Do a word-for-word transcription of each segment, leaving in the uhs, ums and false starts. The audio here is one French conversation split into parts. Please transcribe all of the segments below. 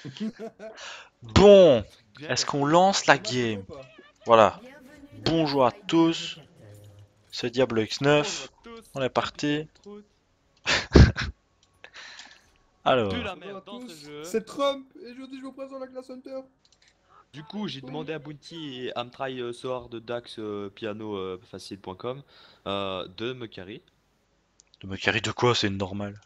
Bon, Bien est-ce cassé. qu'on lance la Ça marche game? ou pas? Voilà. Bonjour à tous, c'est Diablo Bonjour à X neuf. tous, On c'est est parti. Capitaine Prout. De Alors, la Bonjour merde à dans ce tous, jeu. c'est Trump et je dis je vous présente la classe Hunter. Du coup, j'ai demandé à Bounty et Amtry euh, Sword Dax euh, Piano euh, Facile point com euh, de me carry. de me carry de quoi? C'est une normale.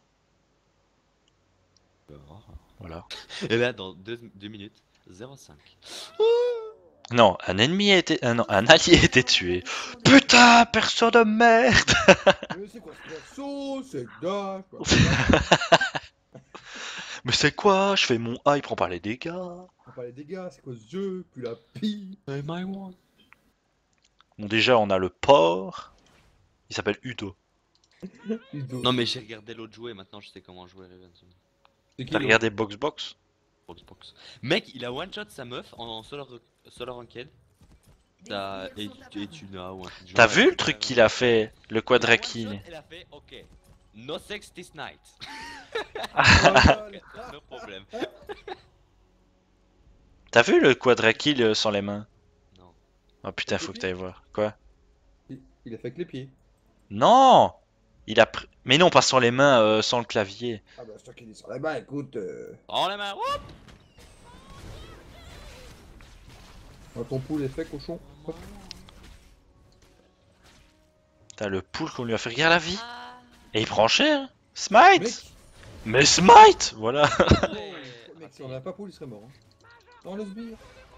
Voilà. Et là, dans deux minutes, zéro cinq. Non, un ennemi a été... ah non, un allié a été tué. Putain, perso de merde. Mais c'est quoi ce perso? C'est Dash, blablabla. Mais c'est quoi? Je fais mon A, il prend pas les dégâts. On parle des dégâts, c'est quoi ce jeu? Puis la pie. Hey, my one. Bon, déjà, on a le porc. Il s'appelle Udo. Udo. Non, mais j'ai regardé l'autre jouer, maintenant je sais comment jouer Raven. C'est qui T'as l'autre? regardé Box Box? Box, box. Mec, il a one shot sa meuf en solo, solo ranked. T'as et, et tu n'as ou un truc du T'as genre, vu elle le fait truc carrément- qu'il a fait? Le Il a one quadra-kill. shot, elle a fait ok. No sex this night. Voilà. No problem. T'as vu le quadra-kill euh, sans les mains? Non. Oh putain, faut que t'ailles voir. Quoi? Il il a fait avec les pieds. Non! Il a pris... Mais non, pas sans les mains, euh, sans le clavier. Ah bah c'est toi qui dis sur la main, écoute. Euh... Oh la main, whoop. Dans ton pouls l'effet cochon. Hop. T'as le poule qu'on lui a fait. Regarde la vie. Ah. Et il prend cher. Smite! Mec, Mais Smite! Voilà. Allez, mec, si on avait pas poule, il serait mort. Hein. Dans le sbire.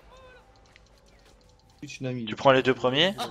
Twitch Nami. Tu prends les deux premiers? Et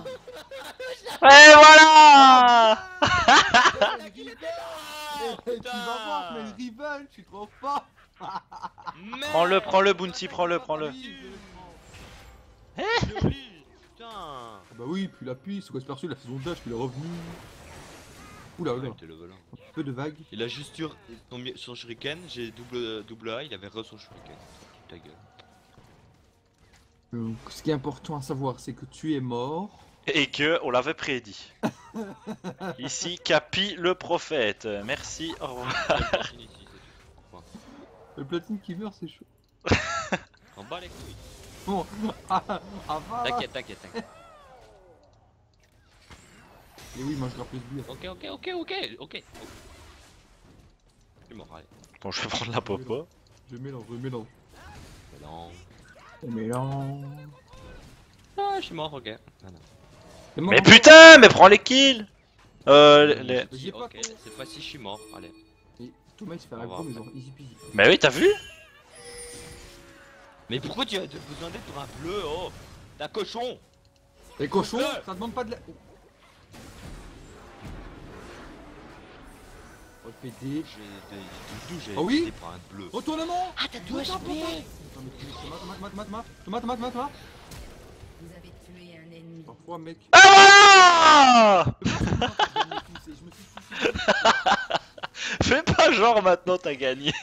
voilà! Tu vas voir, mais il rival, je suis trop fort. Prends-le, prends-le, Bounty, prends-le, prends-le. Oui, Eh Joli. Putain. Ah bah oui, puis la piste, c'est quoi ce perso, il a fait son dash, puis il est revenu. Oula, oula, Ouais, t'es level un. un peu de vague. Il a juste eu son, son shuriken, j'ai double, double A, il avait re son shuriken. Ta gueule. Donc, ce qui est important à savoir, c'est que tu es mort. Et que on l'avait prédit. Ici, Capi le prophète. Merci, au revoir. Il y a une machine ici, c'est tout. Point. Le platine qui meurt, c'est chaud. En bas les couilles. Bon, ah, ah va. T'inquiète, t'inquiète, t'inquiète. Et oui, moi je rappelle le sbire. Ok, ok, ok, ok, ok. Je suis mort, allez. Bon, je vais prendre la popo. Je mélange, je mélange. Mais non. Je mélange. Ah, je suis mort, ok. Ah, non. T'es mort, Mais hein. putain, mais prends les kills! Euh, les... J'ai pas Ok, fait. cette fois-ci je suis mort, allez. Et Thomas il se fait Au un revoir. gros, mais genre easy peasy. Mais oui, t'as vu? Mais pourquoi tu as besoin d'être pour un bleu, oh? T'as cochon! Et cochon, Bleu. ça demande pas de la. Oh, oh le P D. J'ai des doudous, j'ai Oh oui été pour un bleu. Retournement. Ah, t'as deux Attends, H P! attends, mais tu- Thomas, Thomas, Thomas, Thomas, Thomas, Thomas, Thomas, Thomas. Vous avez tué un ennemi. Parfois, mec. Ah voilà! Je me suis suicidé. Fais pas genre maintenant t'as gagné.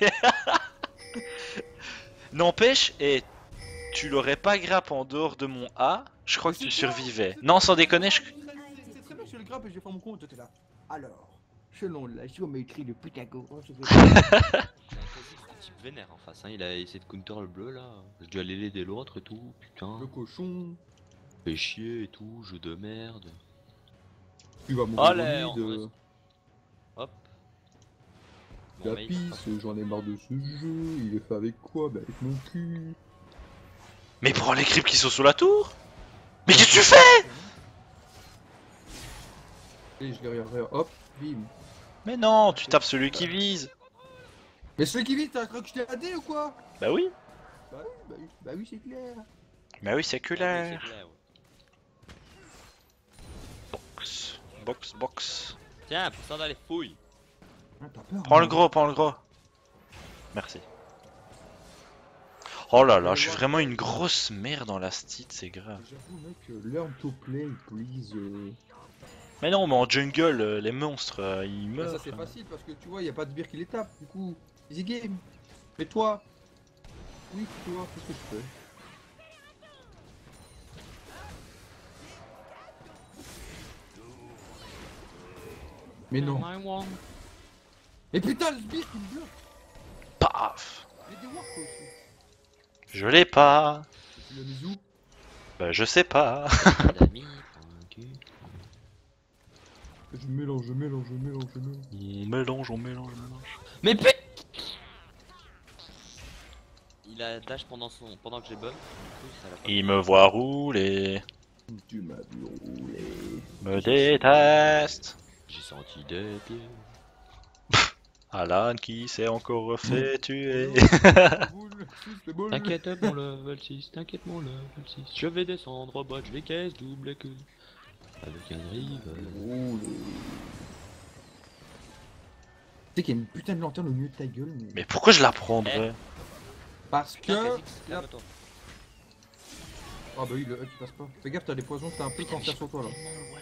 N'empêche, et tu l'aurais pas grappe en dehors de mon A, je crois que tu survivais. Non, sans déconner, je... C'est très bien, je le grappe et je vais faire mon compte. Toi, t'es là. Alors, selon la géométrie de Pythagore, je vais. J'ai un type vénère en face, hein. Il a essayé de counter le bleu là. J'ai dû aller l'aider l'autre et tout, putain. Le cochon. Fait chier et tout, jeu de merde. Tu vas mourir Allez, au on mid, reste. euh, Hop. Bon, La mec, pisse, j'en ai marre de ce jeu. Il est fait avec quoi? Bah, avec mon cul. Mais prends les creeps qui sont sous la tour. Mais qu'est-ce que tu fais? Et je les regarderai, hop, bim. Mais non, tu tapes celui qui vise. Mais celui qui vit, t'as cru que je t'ai A D ou quoi? Bah oui. Bah oui, bah oui, bah oui, c'est clair. Bah oui, c'est Ah oui, c'est clair. clair, ouais. Box, box, box. Tiens, pour ça dans les fouilles. Ah, t'as peur? Prends le hein. gros, prends le gros. Merci. Oh là là, je suis vraiment une grosse merde dans la stit, c'est grave. J'avoue, mec, euh, learn to play, please. euh. Mais non, mais en jungle, euh, les monstres, euh, ils Mais meurent. ça, c'est facile parce que tu vois, y a pas de sbire qui les tape. Du coup, easy game. Mais toi? Oui, toi, qu'est-ce que je fais? Mais non. My one. Mais putain, le sbire qui me bloque! Paf. Mais des warps aussi. Je l'ai pas. Tu l'as mis où? Bah je sais pas. L'ami pointu. Je mélange, je mélange, je mélange, je mélange. On mélange, on mélange, on mélange. Mais put... Il a dash pendant son pendant que j'ai buff. Du coup, ça l'a pas- Il me voit rouler, Tu m'as vu rouler. me déteste. J'ai senti des pieds. Alan qui s'est encore refait tuer. Boule, suce les boules. T'inquiète mon level six, t'inquiète mon level six. Je vais descendre au bot, je vais caisse double que. Avec un rive. Rouler. Tu sais qu'il y a une putain de lanterne au milieu de ta gueule, mais. Mais pourquoi je la prendrais? Parce que. Calme-toi. Ah bah oui, le E qui passe pas. Fais gaffe, t'as des poisons, t'as un peu de cancer sur toi là.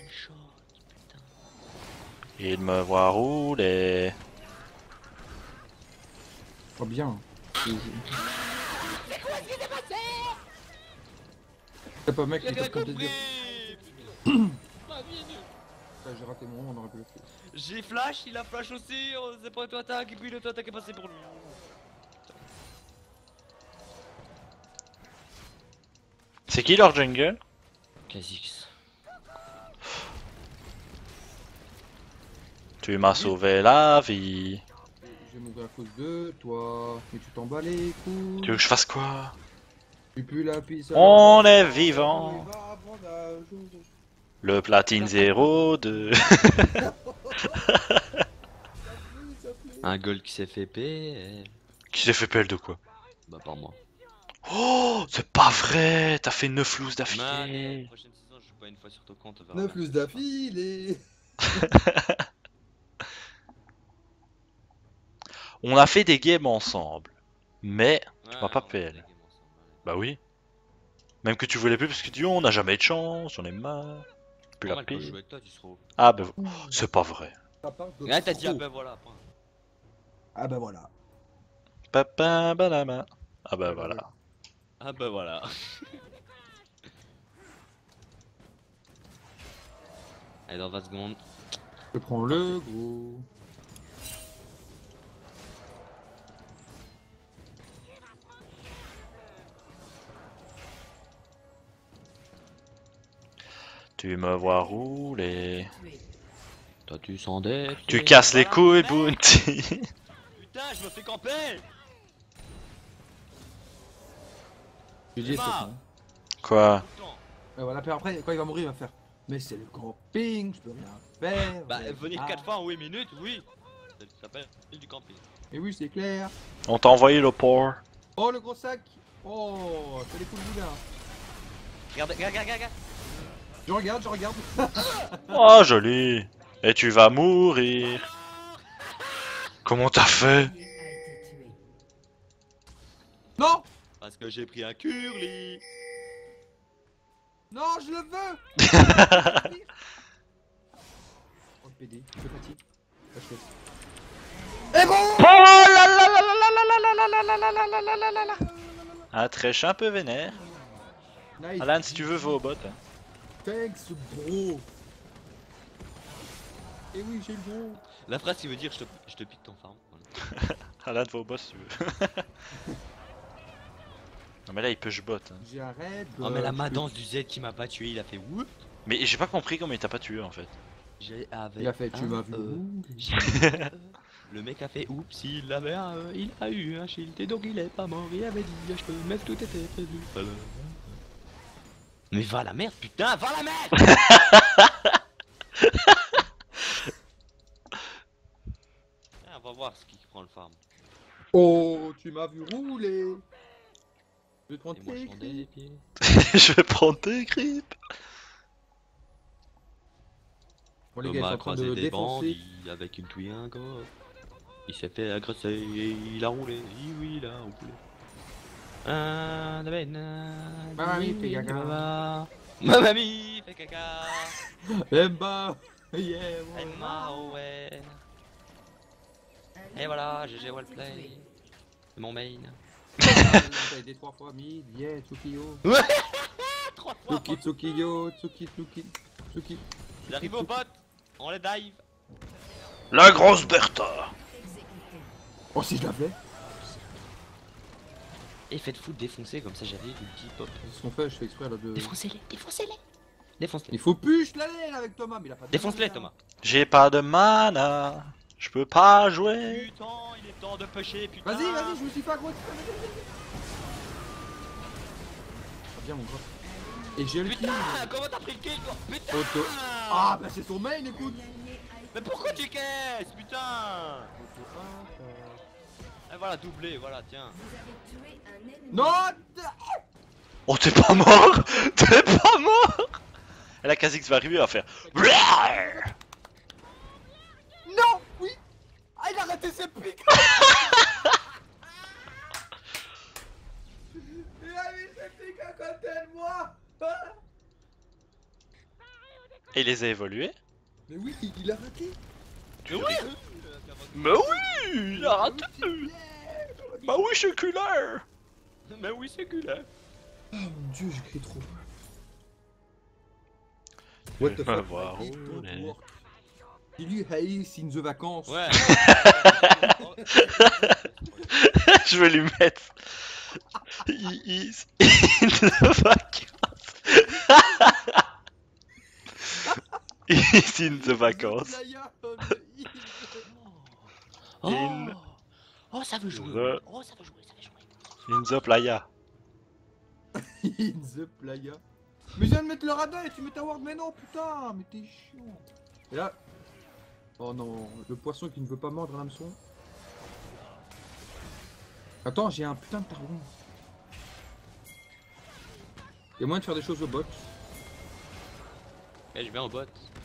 Il me voit rouler. Pas bien. T'as pas mec, il passe comme t'es dire. J'ai raté mon moment, on aurait pu le faire. J'ai flash, il a flash aussi, c'est pas toi attaque et puis le toi attaque est passé pour lui. C'est qui leur jungle? Kha'Zix. Tu m'as sauvé la vie. J'ai mourir à cause de toi. Mais tu t'en bats les couilles. Tu veux que je fasse quoi? Tu pues la pisse. On est vivant. Le platine zéro deux. Un goal qui s'est fait payer. Qui s'est fait pelle de quoi? Bah par moi. Oh, c'est pas vrai. T'as fait neuf looses Man, d'affilée. prochaine saison je joue pas une fois sur ton compte. neuf plus d'affilée. On a fait des games ensemble. Mais tu Ouais, m'as pas on va P faire L. des games ensemble, Bah oui. Même que tu voulais plus parce que tu dis oh, on n'a jamais de chance, j'en ai marre. Plus ouais. la Normal, quand je joue pile. avec toi tu seras au. Ah bah c'est pas vrai. Ah t'as dit ah bah voilà. point. Ah bah voilà. Papa balama. Ah bah voilà. Ah bah voilà. Allez dans vingt secondes. Je prends le gros. Tu me vois rouler. Tué. Toi tu sens des. Tu pieds. casses les Voilà, couilles, mec. Bounty. Putain je me fais camper. J'ai dit Emma. ça. Hein. Quoi? Tout le temps. Et voilà, puis après, quand il va mourir, il va faire. Mais c'est le camping, je peux rien faire. Bah ouais. venir Ah. quatre fois en huit minutes, oui. Ça s'appelle du camping. Et oui, c'est clair. On t'a envoyé le port. Oh, le gros sac. Oh, c'est les coups de boudin. Regarde, regarde, regarde, regarde. Je regarde, je regarde. Oh joli. Et tu vas mourir. Comment t'as fait? A été tué. Non, Parce que j'ai pris un curly. non, je le veux. Oh, le P D, je me fatigue. Ah, je fais. Et bon. Oh là là là là là là là là là là là là là là là là. Un trèche un peu vénère. Nice. Alan, si tu veux, va au bot. Thanks, bro. Et oui, j'ai le gros. La phrase qui veut dire je te, je te pique ton farm. Voilà. Alan, va au boss si tu veux. Non mais là il push bot. Hein. J'arrête. Oh mais la madance du Z qui m'a pas tué, il a fait whoop. Mais j'ai pas compris comment il t'a pas tué en fait. J'ai avec Il a fait, tu un m'as vu. E. où J'ai un E. Le mec a fait oups, il avait un E, il a eu un shield et donc il est pas mort, il avait dit je peux, mais tout était prévu. Voilà. Mais va la merde, putain, va la merde. Ah, on va voir ce qui prend le farm. Oh, tu m'as vu rouler. Je vais te prendre Et moi je tes prends cris. des pieds. Je vais prendre tes creeps. Bon, les gars, ils sont Thomas en a train croisé de des défoncer. bandits avec une touille un go. Il s'est fait agresser et il a roulé. Oui, oui, il a roulé. Ah, la benne. Mamma mia, fait caca. Mamma Mamma mia, fait caca. Emma. Yeah, Emma, oh ouais. Un Et voilà, G G ennemi a été Wellplay. tué. C'est mon main. T'as aidé trois fois mid. Yeah, Tsukiyo. Trois fois. Tsuki, Tsukiyo. Tsuki, Tsuki. Tsuki. J'arrive au bot. On les dive. La grosse Bertha. Exécuté. Oh, si je l'avais. Et faites-vous défoncer comme ça j'avais l'ulti pop. C'est ce qu'on fait, je fais exprès là de. Défoncez-les, défoncez-les. Défonce-les. Il faut push l'aller avec Thomas, mais il a pas de. Défonce-les Thomas. J'ai pas de mana. Je peux pas jouer. Putain, il est temps de pusher, putain. Vas-y, vas-y, je me suis fait aggro. Ah, bien mon gros. Et j'ai le kill. Putain, comment t'as pris le kill toi? Putain. Auto. Ah bah c'est son main, écoute. Mais pourquoi tu caisses, putain? Et voilà, doublé, voilà, tiens. Non. Oh, t'es pas mort. T'es pas mort. Et la Kha'Zix va arriver, elle va faire. Non. Oui. Ah, il a raté ses pics. Il a mis ses pics à côté de moi. Et il les a évolués. Mais oui, il a raté. Mais oui. Mais oui, il a raté. Bah oui, je suis culeur. Mais oui, c'est culé. Oh mon dieu, j'écris trop. What the vais fuck? voir It où don't les- work. Il lui haïs in the vacances. Ouais. Je vais lui mettre. He is in the vacances. He's in the vacances. Playa of the Hill. Oh. In- Oh, ça veut jouer. The- Oh, ça veut jouer, ça veut jouer. In the playa. In the playa. Mais je viens de mettre le radar et tu mets ta ward, mais non, putain, mais t'es chiant. Et là. Oh non, le poisson qui ne veut pas mordre l'hameçon. Attends, j'ai un putain de tarbon. Il y a moyen de faire des choses au bot. Eh, je viens au bot.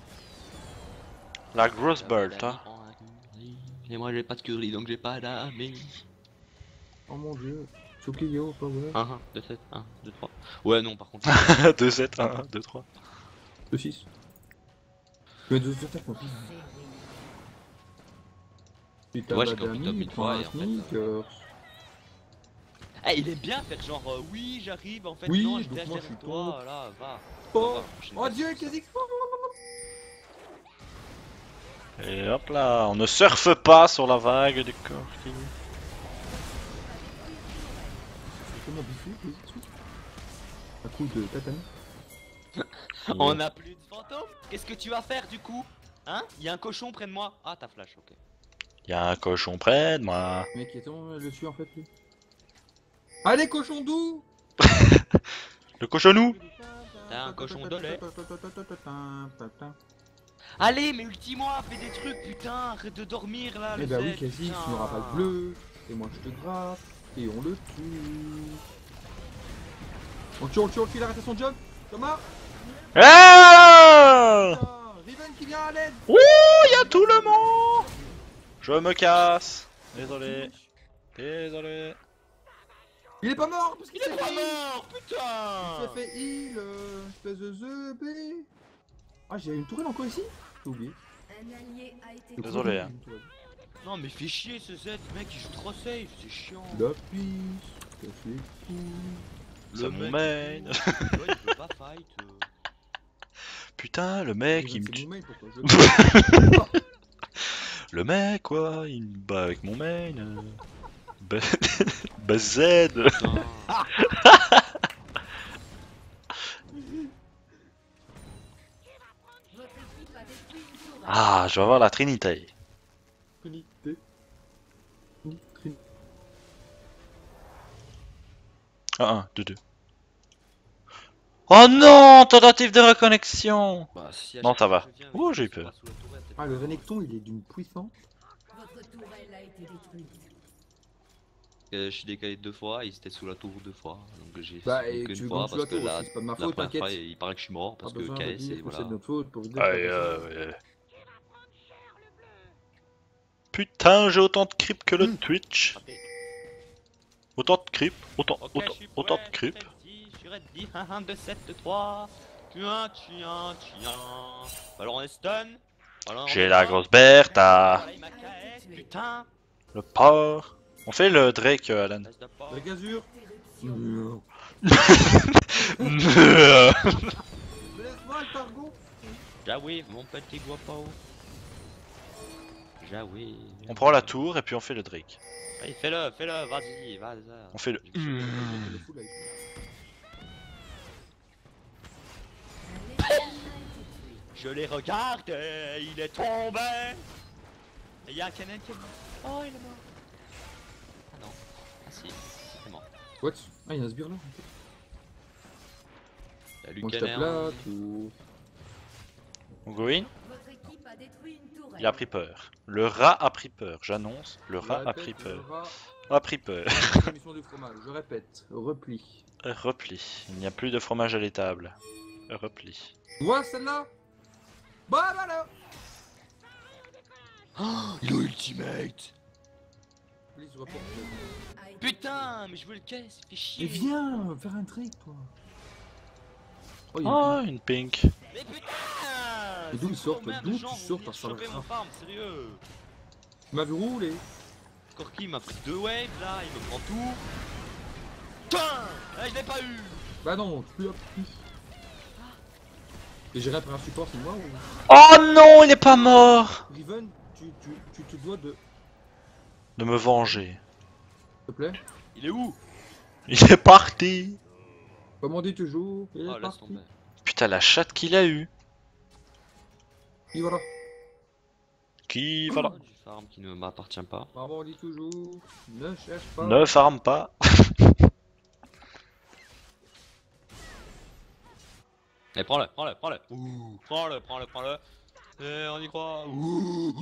La grosse bird, hein. Et moi j'ai pas de curly donc j'ai pas d'amis. Oh mon dieu. Tsukio, power. un, un, deux, sept, un, deux, trois. Ouais, non, par contre. deux, sept, un, deux, trois. deux, six. Tu mets deux attaques, mon fils. Et t'as Ouais, pas je copie top d'amis, une prends fois un et en fait, sneakers. Eh, il est bien faire genre, euh, oui, j'arrive, en fait, Oui, non, je donc viens moi, je derrière suis toi, top. voilà, va. Oh, Va, prochaine oh phase. dieu, Kha'Zix. Et hop là, on ne surfe pas sur la vague du corking. Comment biffer, Kha'Zix? Un coup de tatami. On a plus de fantômes. Qu'est-ce que tu vas faire du coup? Hein? Il y a un cochon près de moi. Ah, t'as flash, ok. Y a un cochon près de moi. Mec, attends, le dessus en fait, lui. Allez, cochon doux. Le cochonou. T'as un cochon de lait. Allez, mais ulti-moi, fais des trucs, putain, arrête de dormir là. Eh le bah oui, Z, Kha'Zix, putain. tu n'auras pas le bleu. Et moi, je te grappe. Et on le tue. On le tue, on le tue, on le tue, il a raté son job. Thomas. Ah Putain, Riven qui vient à l'aide. Ouh, y a tout le monde. Je me casse. Désolé. Désolé. Il est pas mort parce qu'il Il s'est est pas fait heal. mort, Il putain. s'est fait heal, euh, espèce de Z B. Ah, j'ai une tourelle encore ici. J'ai oublié. Un allié a été Le Désolé, coup, hein. j'ai une tourelle. Non, mais fais chier ce Z, mec, il joue trop safe, c'est chiant. La pisse, casse les couilles. C'est Le mon mec, main. il joue, tu vois, il veut pas fight. euh. Putain, le mec, il me C'est tue. mon main, pourquoi je- Le mec, quoi, il me bat avec mon main. euh. Ba- Ba Z. Putain. Votre équipe a détruit une tour. Ah, je vais avoir la Trinité. Trinité. Trinité. Ah, un, deux, deux. Oh non, tentative de reconnexion. Bah, si à Non, chaque ça fois va. que je viens avec Ouh, lui, j'ai eu il peur. sera sous la tourelle, c'est Ah, pas le grave. Renekton, il est d'une puissance. Votre tourelle a été détruite. Euh, je suis décalé deux fois, il était sous la tour deux fois. Donc j'ai Bah, sauvé et qu'une tu fois comptes sous la parce que tour la, aussi, c'est pas de ma la faute, première t'inquiète. fois, il paraît que je suis mort parce Pas que besoin K de S et dire que voilà. c'est de notre faute pour aider. Aïe, euh, ouais. Putain, j'ai autant de creep que le Twitch. Autant de creep, autant, Ok, autant, je suis autant prêt, de creep. je suis ready, je suis ready, un, un, deux, sept, trois. Tiens, tiens, tiens. Alors on est stun. Alors, on J'ai est la stun. grosse Bertha. Voilà, il m'a K S, putain. Le porc. On fait le Drake, euh, Alan. Reste de pas. La gazure. Interruption. Mais laisse-moi le targon. J'arrive, mon petit guapo. Jaoué. On prend la tour et puis on fait le Drake. Allez, fais-le, fais-le, vas-y, vas-y. On fait le... Je vais le full life. Un ennemi a été tué. Je les regarde, il est tombé. Et il y a un Kennen qui est mort. Oh, il est mort. Ah non. Ah si, il est mort. What? Ah, il y a un sbire là. Salut Moi je tape Kennen. là, tout. On go in. Votre équipe a détruit une tourelle. Il a pris peur. Le rat a pris peur, j'annonce. Le Je rat a répète, pris peur. le rat, A pris peur. émission du fromage. Je répète, repli. Repli. Il n'y a plus de fromage à l'étable. Repli. Vois celle-là? Bah bah là! Oh, il a ultimate. Please, report. A été Putain, mais je veux le caisse, il fait chier. Et viens, faire un trick toi. Oh, il y a Oh, une pink. Mais putain. Et d'où c'est il sort, combien d'où de tu gens sors, vont t'as venir ça choper le mon train. farm, sérieux. Tu m'as vu rouler. Corki m'a pris deux waves là, il me prend tout. Putain, là je l'ai pas eu. Bah non, tu peux hop. Et j'ai rien pour un support, c'est moi ou... Oh non, il est pas mort. Riven, tu, tu, tu te dois de... De me venger. S'il te plaît. Il est où? Il est parti. Comment dit toujours? Il est Oh laisse parti. tomber. Putain, la chatte qu'il a eu. Et voilà. Qui, voilà. Oh, du farm qui ne m'appartient pas. Maman on dit toujours, ne cherche pas. Ne farme pas. Eh prends-le, prends-le, prends-le. Ouh, prends-le, prends-le, prends-le. Eh on y croit. Ouh.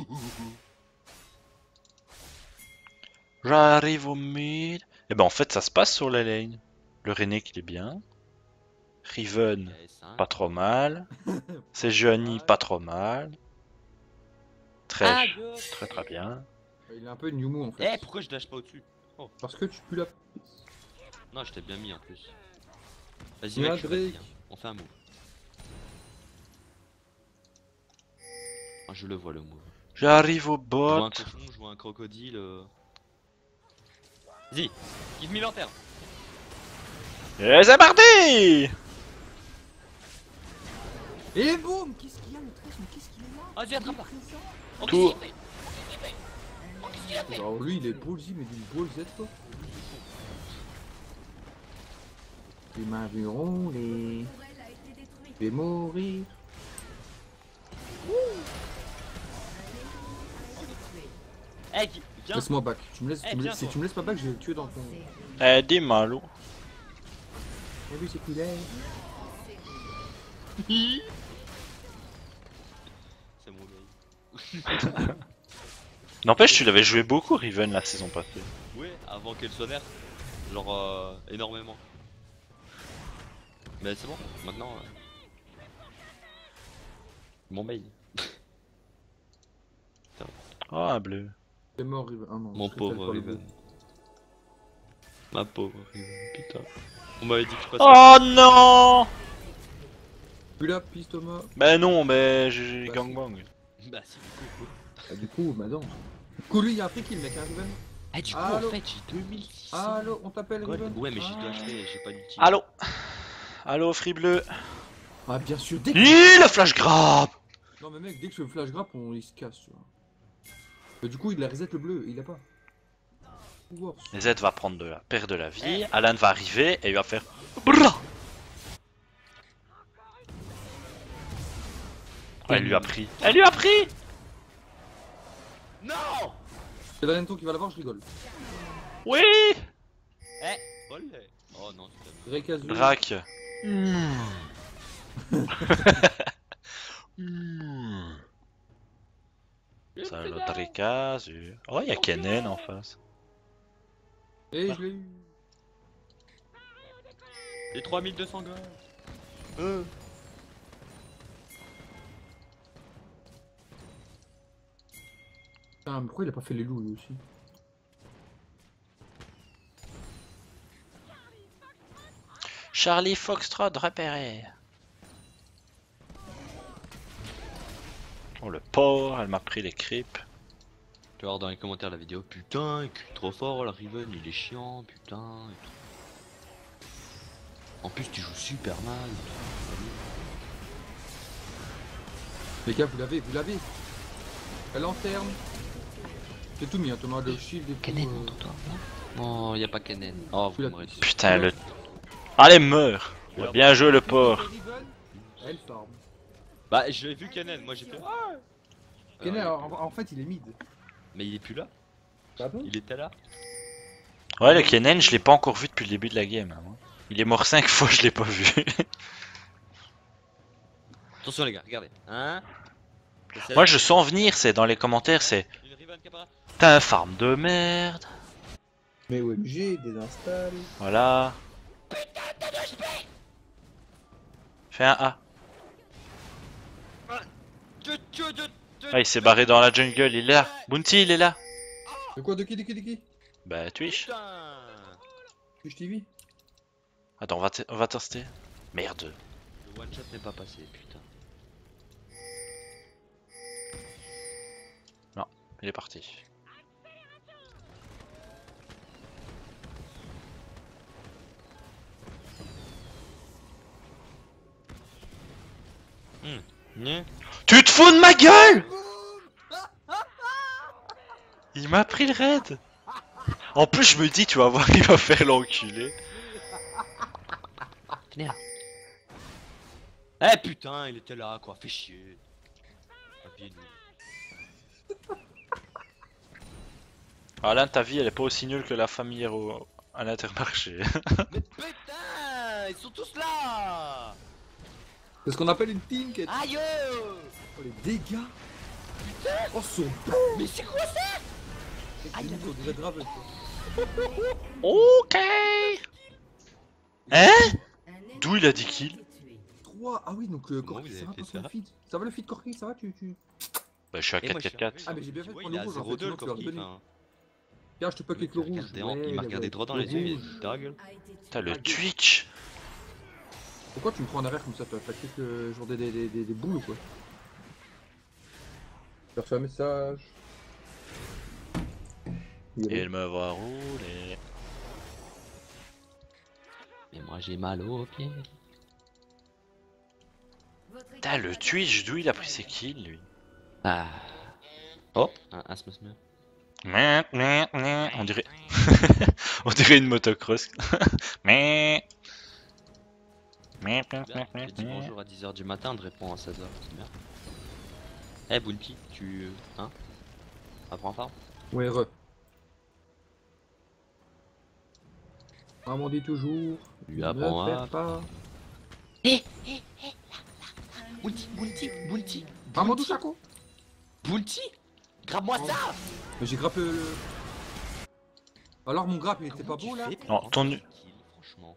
J'arrive au mid. Et ben en fait ça se passe sur la lane. Le René il est bien. Riven Yes, hein. pas trop mal. Sejuani pas trop mal. Ah, Thresh go. très très bien. Il est un peu Newmo en Eh fait. pourquoi je dash pas au-dessus? Parce que tu pues la... Non je t'ai bien mis en plus. Vas-y Mais mec, je suis Drake. fatigué, hein. On fait un move. Ah, je le vois le move. J'arrive au Je vois bot. un cochon, je vois un crocodile. euh. Vas-y, give me lanterne. Et c'est parti. Et boum! Qu'est-ce qu'il y a le treize? Mais qu'est-ce qu'il est là? Vas-y attrape là. Tout. Alors lui il est ballsy mais d'une ballsette quoi. Les mains verront, les... Une tourelle a été détruite. Je vais mourir. Eh qui- viens. Laisse-moi back. Tu me laisses, Eh, tu me viens, laisses- si toi. tu me laisses pas back, je vais le tuer dans ton... Eh dis Malou. T'as vu c'est qu'il est? C'est mon gars. N'empêche tu l'avais joué beaucoup Riven la saison passée. Ouais, avant qu'elle soit verte. Genre euh, énormément. Mais c'est bon, maintenant. Euh... Mon mail. Oh un bleu. T'es mort Riven. Ah non. Mon je pauvre répète pas le Riven. mot. Ma pauvre Riven, putain. On m'avait dit que je passais. Oh non. Plus la piste Thomas. Ben non mais j'ai Bah, gangbang. Bah si, du coup. Ah, du coup, bah non. Du coup lui il y a un free kill mec hein Riven. Ah, du coup, Allô en fait, j'ai deux mille six cents. Allô, on t'appelle Gold. Riven? Ouais, mais j'ai Ah. dû acheter, j'ai pas d'ulti. Allô. Allô free bleu. Ah bien sûr, dès que... Ih le flash grab. Non mais mec, dès que je fais le flash grab, on il se casse tu vois. Mais du coup il a reset le bleu, il a pas. Worse. Z va prendre de la perdre de la vie, Alan va arriver et il va faire Brrra. Ouais, elle lui a pris. Elle lui a pris. Non. C'est Valento qui va l'avoir, je rigole. Oui. Eh, olé. Oh non, c'est Drake Azul. Drac. Hmm. Ça le Dracazur. Oh, il y a Kennen en face. Et je l'ai eu. Les trois mille deux cents gold. Euh. Putain, mais pourquoi il a pas fait les loups lui aussi? Charlie Foxtrot repéré. Oh le porc, elle m'a pris les creeps. Tu vas voir dans les commentaires la vidéo, putain, il cul trop fort, la Riven, il est chiant, putain. Et tout. En plus, tu joues super mal. et tout. Les gars, vous l'avez, vous l'avez. La lanterne. J'ai tout mis, hein, Thomas, le shield et tout. Kennen, euh, montre-toi. Non, y a pas Kennen. Oh, Tu vous l'as- m'aurez dit. Putain, le. Allez, meurs. Alors, Bien joué, le porc. Riven, elle farm. Bah, j'ai vu Kennen, moi j'ai fait. Ah Kennen, Alors, il est en, plus là. en fait, il est mid. Mais il est plus là. Ah bon? Il était là. Ouais, le Kennen, je l'ai pas encore vu depuis le début de la game. hein. Il est mort cinq fois, je l'ai pas vu. Attention les gars, regardez. Hein. Moi, je sens venir, c'est dans les commentaires, c'est. Une Riven qui apparaît. T'as un farm de merde. Mais O M G, désinstalle. Voilà. Fais un A. Tu- tu- tu- tu- Ah, il s'est barré dans la jungle, il est là. Bounty, il est là. De quoi, de qui, de qui, de qui? Bah, Twitch. Putain. Twitch T V? Attends, on va, te- on va tester. Merde. Le one shot n'est pas passé, putain. Il est parti. Né. Tu te fous de ma gueule! Il m'a pris le raid. En plus, je me dis, tu vas voir, il va faire l'enculé. Eh putain, il était là quoi, fais chier. Papier nul. Alain, ta vie, elle est pas aussi nulle que la famille au... à l'Intermarché. Mais putain, ils sont tous là. C'est ce qu'on appelle une team, Kate. Aïe. Oh, les dégâts. Oh, son Mais c'est quoi ça? Ah, il est déjà grave. Ok. Hein? Un D'où il a dit kill? trois. Ah oui, donc euh, Comment Corki, vous ça avez va fait pas sur le ça feed. Ça va le feed Corki, ça va, tu, tu... Bah, je suis à Et moi, quatre je quatre quatre. suis Ah, mais j'ai bien fait de Tu vois, prendre il le a rouge, en zéro fait, deux sinon le tu vas Corki, redonner. enfin. Tiens, je te Le poke avec mec, le il m'a rouge. regardé en- Ouais, il m'a le- regardé droit dans le les yeux, il rouge. a dit ta gueule. a été tué. Putain, le Twitch. Pourquoi tu me prends en arrière comme ça? Tu vas attaquer que genre des, des, des, des, des boules ou quoi? J'ai reçu un message. Il me voit rouler. Mais moi j'ai mal au pied. Votre équipe Putain, le a Twitch, d'où il a pris détruit ses kills, lui? Ah. Oh, un, un smash meurt. Meh, meh, meh. On dirait... On dirait une motocross. Mais... Mais, mais, Bien, mais, j'ai dit mais. bonjour à dix heures du matin, on te répond à seize heures, c'est bien. Eh Bounty, tu... Hein? Apprends farm? Ouais, re. Maman dit toujours. Lui ne apprends perds à... pas. Bounty, Bounty, Bounty, Maman touche à quoi? Bounty? Grappe-moi Oh. ça! Mais j'ai grappé le. Alors mon grappe il était pas beau là? Non, ton nu- Franchement.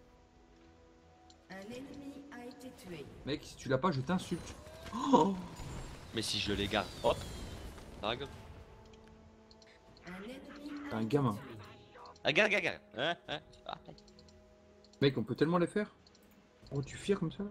Un ennemi a été tué. Mec, si tu l'as pas, je t'insulte. Oh, Mais si je les garde, hop! Ça rigole. Un ennemi a un été gamin. tué. Ah, regarde, regarde, regarde. Hein? Hein? Ah. Mec, on peut tellement les faire. Oh, tu fiers comme ça?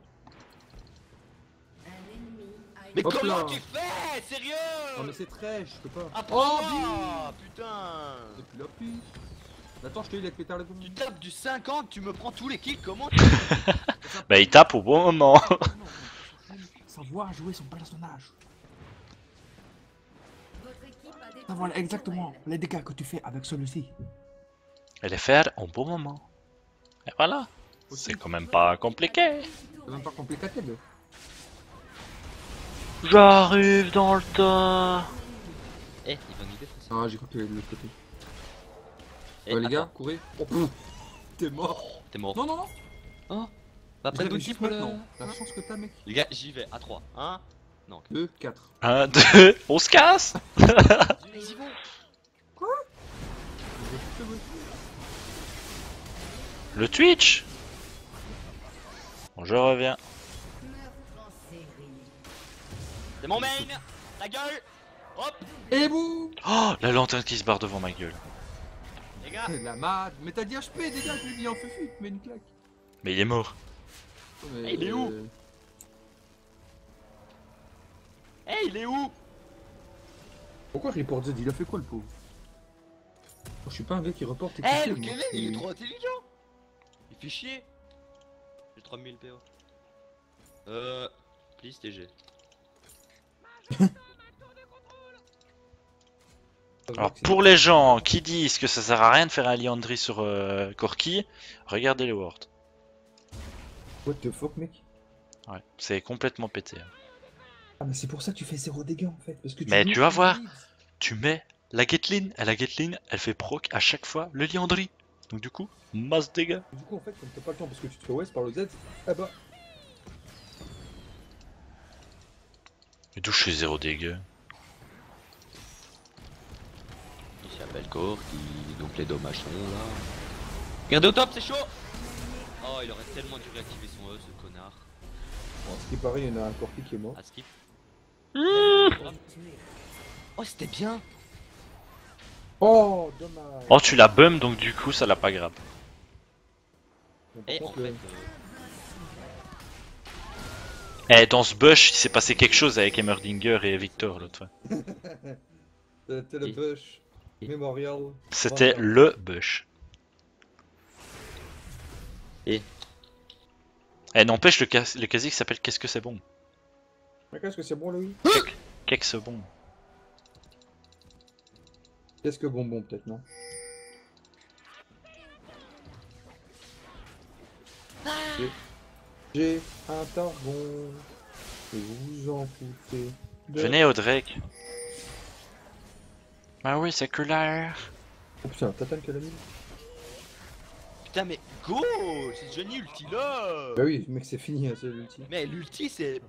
Un ennemi a Mais été Hop comment là. tu fais? Sérieux? Non mais c'est trash, je peux pas. Apprends-moi! Putain! Depuis la puce. Attends, je te dis avec pétard les bombes. Tu tapes du cinquante, tu me prends tous les kills, comment? Bah, il tape au bon moment. Savoir jouer son personnage. Votre équipe a détruit Savoir la exactement tourelle. les dégâts que tu fais avec celui-ci. Elle est faire au bon moment. Et voilà. C'est quand même pas compliqué. C'est même pas compliqué. le- J'arrive dans le tas. Eh, il va nous défoncer. Ah, j'ai cru que de l'autre côté. Eh, Ouais, les gars, attends, courez. Oh, pff. T'es mort. t'es mort. Non, non, non. Oh! Bah, J'ai près de réussi Bounty pour le... maintenant. La chance que t'as, mec. Les gars, j'y vais, à trois. un, non. deux, quatre. Un, deux, on se casse. Ils y vont! Le Twitch. Bon, je reviens. Meurtre en série. C'est mon main! La gueule! Hop! Et boum. Oh, la lanterne qui se barre devant ma gueule. Les gars! La mad. Mais t'as dit H P, dégâts, je lui dis en feu fuite, mais une claque. Mais il est mort. Mais, Eh, il est où? euh, Eh, il est où? Pourquoi report Z? Il a fait quoi le pauvre? Oh, je suis pas un gars qui reporte et qui Eh, filme, le moi. Kevin, il est trop intelligent! Il fait chier! J'ai trois mille P O. Euh... Please, T G. Ça se voit Alors que c'est- pour les gens qui disent que ça sert à rien de faire un Liandry sur euh, Corki, regardez les Worlds. What the fuck, mec? Ouais, c'est complètement pété. Hein. Ah, mais c'est pour ça que tu fais zéro dégâts en fait. Parce que tu Mais joues tu vas en voir. leads. Tu mets la Gatlin, et la Gatlin, elle fait proc à chaque fois le Liandry. Donc du coup, masse dégâts. Du coup, en fait, comme t'as pas le temps parce que tu te fais West par le Z, ah bah. Et d'où je fais zéro dégâts. Il s'appelle Corki, donc les dommages sont là. Regardez au top, c'est chaud. Oh, il aurait tellement dû réactiver son E, ce connard. Bon, ce qui paraît, il y en a un Corki qui est mort. À skip. Tué. Oh, c'était bien. Oh, dommage. Oh, tu l'as bum, donc du coup, ça l'a pas grave. Bon, par Et en contre, fait, le- Eh, dans ce bush, il s'est passé quelque chose avec Emmerdinger et Victor l'autre fois. C'était le Et- Bush et- Memorial. C'était Voilà. le bush. Et- Eh, n'empêche, le, cas le casier qui s'appelle Qu'est-ce que c'est bon? Mais qu'est-ce que c'est bon, Louis? Qu'est-ce que c'est bon? Qu'est-ce que bonbon, peut-être, non? J'ai- J'ai un tarbon. Et vous vous en foutez. de- Venez au Drake. Ah oui, c'est que l'air. Oh putain, Tatane qu'elle a mis. Putain, mais go. C'est Johnny ulti là. Bah oui, mec, c'est fini, hein, c'est l'ulti. Mais l'ulti, c'est.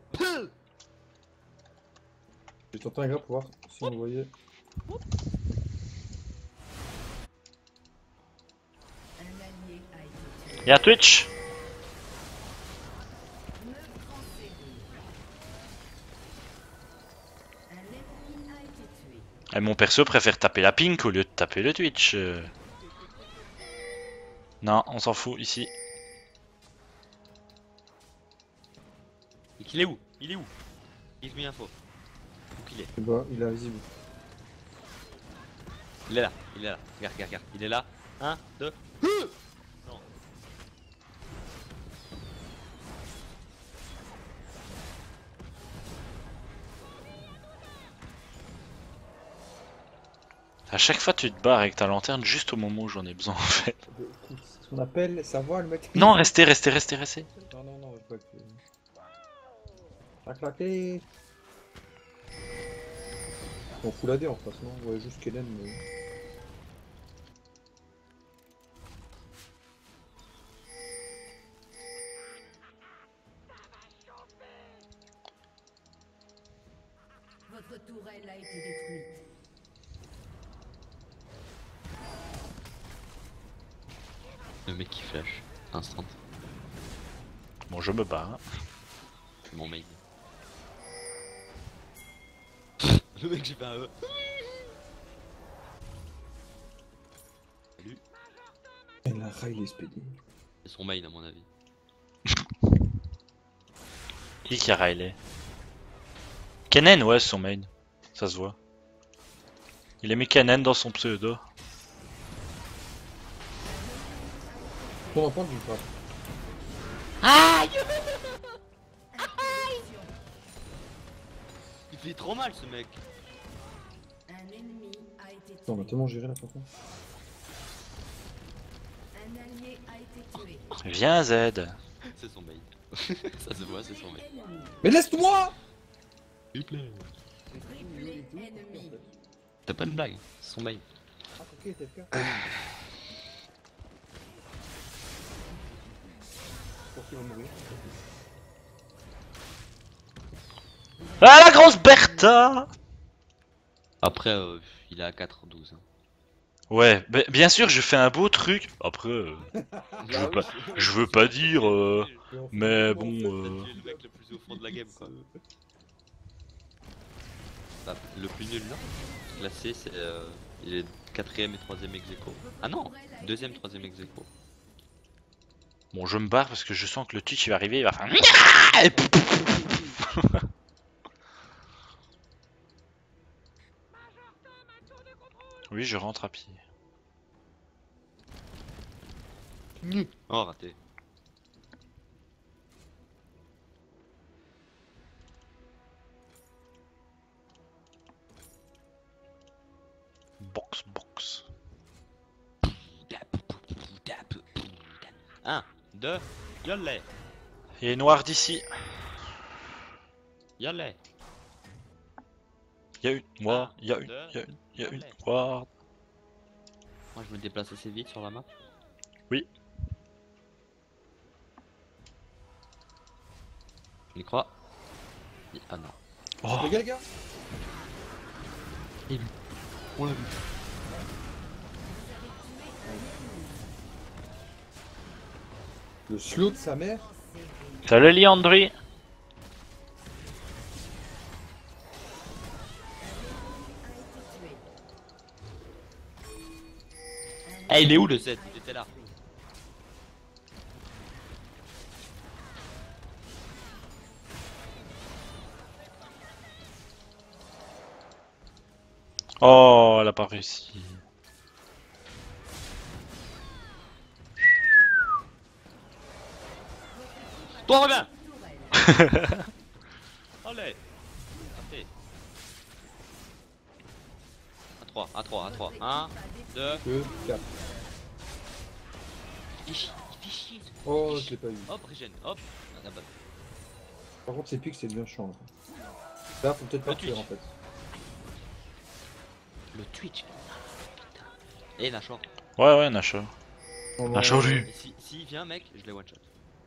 Je vais tenter un grab pour voir si on voyait. Un allié a été tué. Y'a Twitch. Me transférer. Un ennemi a été tué. Et mon perso préfère taper la pink au lieu de taper le Twitch. euh. Non, on s'en fout ici. Et qu'il est où? Il est où? Give me info. Où qu'il est? Et bah, il est invisible. Il est là, il est là. Regarde, regarde, regarde. Il est là. Un, deux. Non. À chaque fois, tu te barres avec ta lanterne juste au moment où j'en ai besoin en fait. C'est ce qu'on appelle savoir le mettre. Non, restez, restez, restez, restez. Non, non, non, je veux pas que. T'as claqué. On fout la D en face, non? Ouais, juste Kellen, mais. Votre tourelle a été détruite. Le mec qui flash. Instant. Bon, je me bats. hein. C'est mon main. Le mec, j'ai fait un E. Salut. Elle a rail expédié. C'est son main, à mon avis. Qui qui a Riley? Kennen, ouais, c'est son main. Ça se voit. Il a mis Kennen dans son pseudo. Ton enfant, tu me frappes. Il fait trop mal, ce mec. Un ennemi a été Attends, on va tué. tellement gérer la façon. Un allié a été tué. Viens, Z. C'est son main. Ça se voit, c'est son main. Ennemi. Mais laisse-moi! Triplé ennemi. T'as pas de blague, c'est son main. Ah, ok, t'es le cas. Je pense qu'il va mourir. Ah, la grosse Bertha! Après, euh, il est à quatre douze. Hein. Ouais, bah, bien sûr, je fais un beau truc. Après, euh, je, veux pas, je veux pas dire, euh, mais bon. Euh... le mec le plus au fond de la game, quoi. Bah, le plus nul là, classé, c'est euh, il est quatrième et troisième ex aequo. Ah non, deuxième, troisième ex aequo. Bon, je me barre parce que je sens que le Twitch il va arriver, il va faire. Et pouf, pouf, pouf. Oui, je rentre à pied. Oh, raté. un, deux, yolé, Il est noir d'ici. yolé. Il y a une noire, Un, il y a une, deux, il y a une, il y a une allez. noire. Moi je me déplace assez vite sur la map. Oui. Je y crois. Ah non. Oh, Les gars, les gars. On l'a vu. Le slow de sa mère. salut Liandry. Eh, il est où le Z? Il était là. Oh, elle a pas réussi. Toi reviens. Allez. Allez. À trois, à trois, à trois. un, deux. deux, quatre. Il fait chier, il fait chier. Oh, je l'ai pas eu. Hop, régène, hop. Ah, la bonne. Par contre, ces pics, c'est bien chiant. Là, faut peut-être Le partir Twitch. en fait. Le Twitch. Putain. Et Nashor. Ouais, ouais, Nacho. Oh, non. Nacho, lui. Et si, si il vient, mec, je l'ai one shot.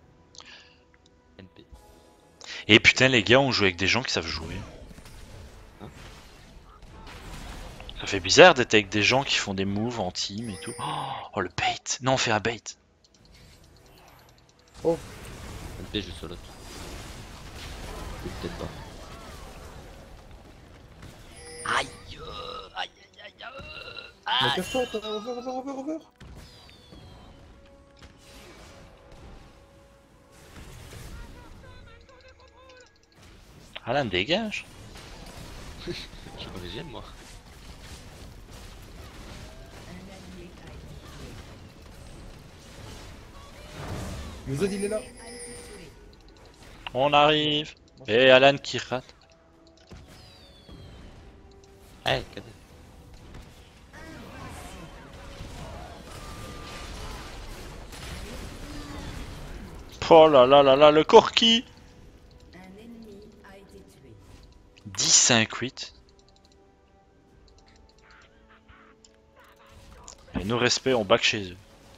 N P. Et putain, les gars, on joue avec des gens qui savent jouer. Hein? Ça fait bizarre d'être avec des gens qui font des moves en team et tout. Oh, le bait. Non, on fait un bait. N P, je solote. Ou peut-être pas. Aïe, euh, aïe, aïe, aïe, euh, Mais aïe. casse-toi, t'as over, over, over, over. Alan, dégage. Je suis origine, moi. Le Z, il est là. On arrive. Et Alan qui rate. Eh, cadet. Oh là là là là, le Corki. Un ennemi a été tué. dix cinq huit. Et nous respect, on back chez eux.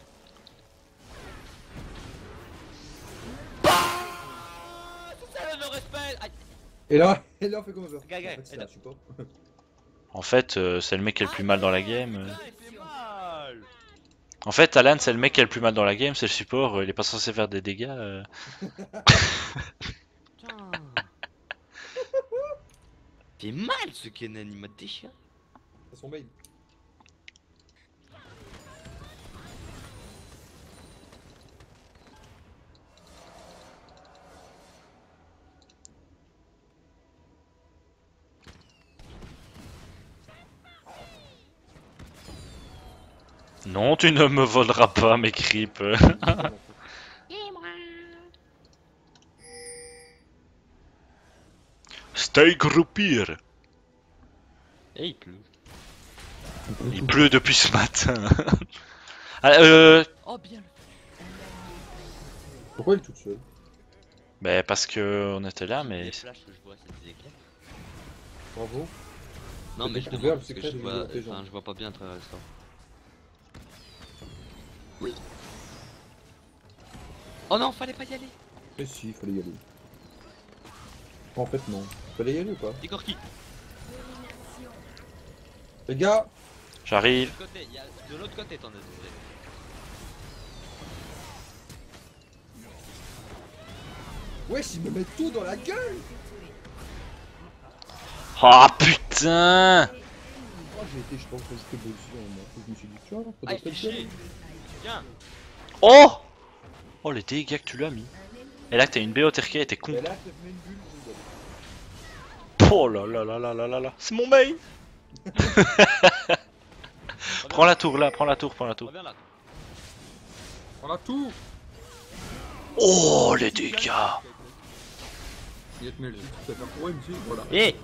Ça le respect. Aïe. Et là, et là, on fait comme over. Gars, gars, En fait, c'est et là. un support. En fait, euh, c'est le mec qui a le plus mal dans la game. euh. Putain, il fait mal. En fait, Alan, c'est le mec qui a le plus mal dans la game, c'est le support, euh, il est pas censé faire des dégâts. euh. Putain. Il fait mal ce Kennen, il m'a déchiré. C'est son main. Non, tu ne me voleras pas mes creeps. Stay groupir. Et il pleut. Il pleut depuis ce matin. Ah, euh, Oh, bien le. Pourquoi il est toute seule? bah parce que on était là, mais Les flashs que je vois, c'est des éclairs. Bravo. Non, T'as mais je découvert demande le parce que secret je des vois, vidéos intelligentes. enfin, je vois pas bien à travers ça. Oh non, fallait pas y aller. Mais si, il fallait y aller. En fait, non. Fallait y aller ou pas? Des corquis. Les gars, j'arrive. De l'autre côté, il y a de l'autre côté, t'en as des. wesh, ils me mettent tout dans la gueule. Oh putain. Oh, j'ai été, je pense que j'étais beau aussi. hein. Je me suis dit, tiens, Ah, faudrait il fait peut-être y chier. aller. Tiens. Oh. Oh les dégâts que tu lui as mis. Et là que t'as une B O T R K, elle était con. Et là, je te mets une bulle, je vous donne. Oh là là là là là là là. C'est mon main. Prends la tour là, prends la tour, prends la tour. Reviens là. On a tout. Oh les dégâts. Il te met le tu peux faire pour M C, voilà. Eh.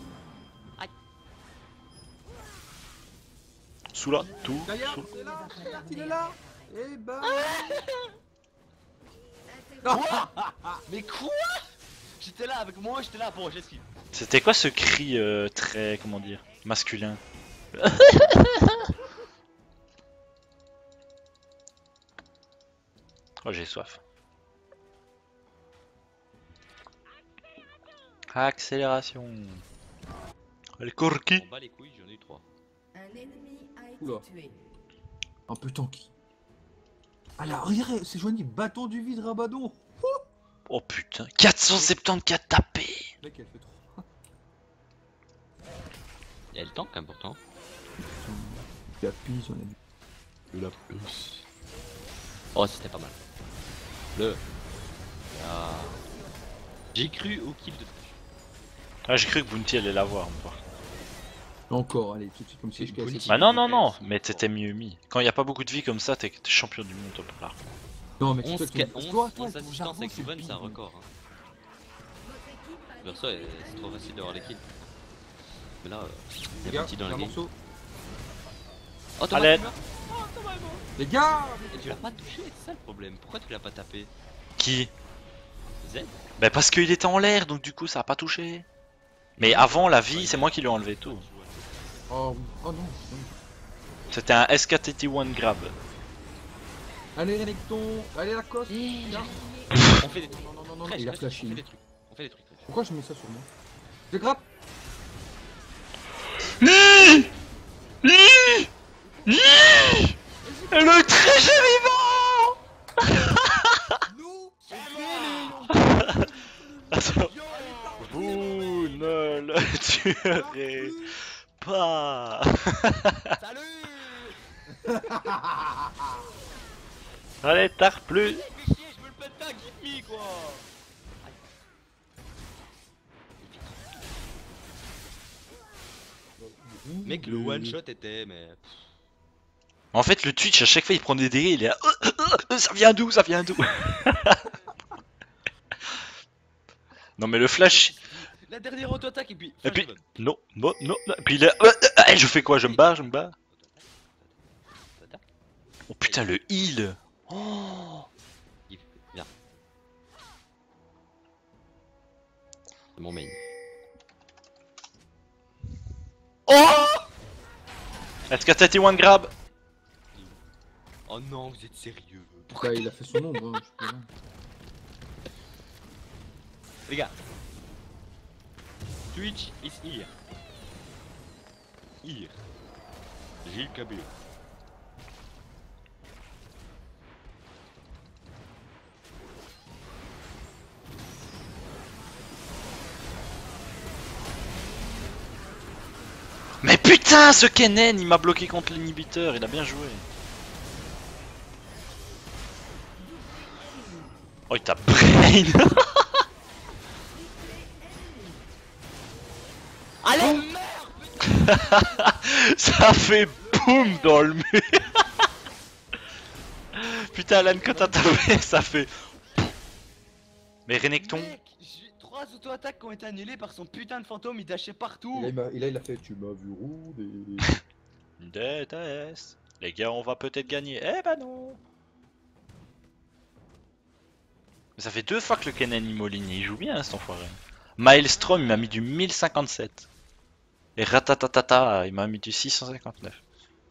Sous la tour. Gaillard, sous- c'est là, regarde, il est là. Eh ben. Mais quoi? J'étais là avec moi, j'étais là, bon j'esquive. C'était quoi ce cri euh, très, comment dire, masculin? Oh, j'ai soif. Accélération. Allez, Corki. On bat les couilles, j'en ai eu trois. Un ennemi a été Oula. tué. Un peu tanky. Ah là, regardez, c'est joignable. Bâton du vide, Rabadon. Oh putain, quatre cent soixante-quatorze tapés. Mec, elle fait trop. Y'a le tank important. Il y a pisse, on a dit. De la plus. Oh, c'était pas mal. Le. Ah. J'ai cru au kill de Ah, j'ai cru que Bounty allait l'avoir, moi. Encore, allez, tout de suite, comme si je cassais. Bounty. Bah non, non, non, mais t'étais mieux mis. Quand il y a pas beaucoup de vie comme ça, t'es t'es champion du monde, top là. Non, mais onze toi, tu- toi, toi, ton assistances jargon, avec c'est Ruben, c'est un pire. record. Hein. Votre équipe a Perso, euh, c'est trop facile d'avoir les kills. Mais là, euh, il y a Les gars, petit dans la un game. morceau. Oh, Thomas, Allez. tu meurs. Oh, Thomas est mort. Les gars! Et tu l'as pas touché, c'est ça le problème. Pourquoi tu l'as pas tapé? Qui? Z? Bah parce qu'il était en l'air, donc du coup ça a pas touché. Mais avant la vie, c'est moi qui lui ai enlevé tout. Oh, oui. Oh non. oui. C'était un S K T T un grab. Allez, Renekton. Allez, la coste. Viens. On fait des trucs. Non, non, non, non, Fresh, il a fresh, flashé. On fait des trucs. On fait des trucs. Fresh. Pourquoi je mets ça sur moi? Je grappe. Le très vivant. Nous, Attends. Vous ne le tuerez pas. Salut. Allez, tard plus. Fais chier, je veux le péter, give me quoi. Mec, le one shot était, mais. En fait, le Twitch, à chaque fois, il prend des dégâts, il est là. Euh, euh, euh, ça vient d'où? Ça vient d'où? Non, mais le flash. La dernière auto-attaque et puis. Et flash puis. Ruben. Non, non, non. non. Et puis là. euh, euh, euh, je fais quoi? Je me barre, je me barre. Auto-attaque. Oh putain, le heal. Oh. Give, viens. C'est mon main. Oh! S K T T un grab. Oh non, vous êtes sérieux? Bah, il a fait son ombre. Hein, je peux rien. Les gars. Twitch is here. Here. Gilles Cabello. Mais putain, ce Kennen, il m'a bloqué contre l'inhibiteur, il a bien joué. Oh, il t'a brain. Allez, merde! Ça fait boum dans le mur. Putain, Alan, quand t'as tapé, ça fait. Mais Renekton. Mec, j'ai trois auto-attaques qui ont été annulées par son putain de fantôme, il dashait partout. Et là, il m'a- et là, il a fait. Tu m'as vu rouler. D T S. Les gars, on va peut-être gagner. Eh ben non. Mais ça fait deux fois que le Kennen il m'oligne, il joue bien cet enfoiré. Maelstrom il m'a mis du mille cinquante-sept. Et Ratatatata il m'a mis du six cent cinquante-neuf.